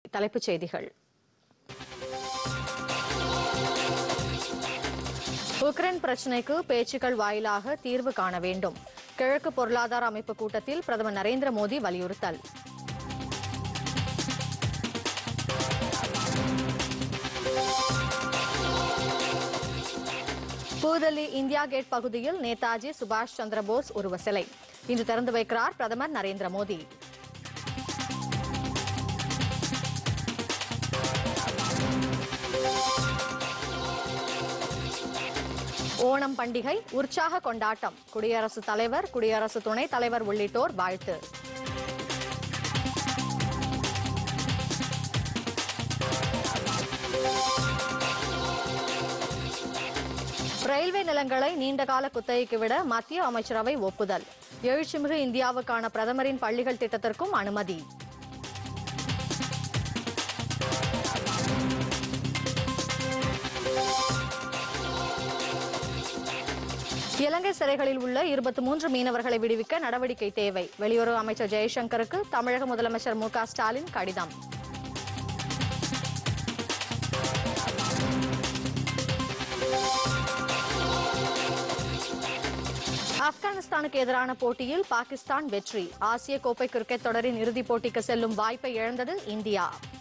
தலைப்புச் செய்திகள். உக்ரைன் பிரச்சினைக்கு பேச்சுக்கள் வாயிலாக தீர்வு காண வேண்டும். கிழக்கு பொருளாதார அமைப்பு கூட்டத்தில் பிரதமர் நரேந்திர மோடி வலியுறுத்தல். புதுதில்லி இந்தியா கேட் பகுதியில் நேதாஜி சுபாஷ் சந்திர போஸ் உருவ சிலை இன்று திறந்து வைக்கிறார் பிரதமர் நரேந்திர மோடி. ஓணம் பண்டிகை உற்சாக கொண்டாட்டம். குடியரசுத் தலைவர், குடியரசு துணைத் தலைவர் உள்ளிட்டோர் வாழ்த்து. ரயில்வே நிலங்களை நீண்டகால குத்தகைக்கு விட மத்திய அமைச்சரவை ஒப்புதல். எழுச்சிமிகு இந்தியாவுக்கான பிரதமரின் பள்ளிகள் திட்டத்திற்கும் அனுமதி. இலங்கை சிறைகளில் உள்ள 23 மீனவர்களை விடுவிக்க நடவடிக்கை தேவை. வெளியுறவு அமைச்சர் ஜெய்சங்கருக்கு தமிழக முதலமைச்சர் மு க ஸ்டாலின் கடிதம். ஆப்கானிஸ்தானுக்கு எதிரான போட்டியில் பாகிஸ்தான் வெற்றி. ஆசிய கோப்பை கிரிக்கெட் தொடரின் இறுதிப் போட்டிக்கு செல்லும் வாய்ப்பை இழந்தது இந்தியா.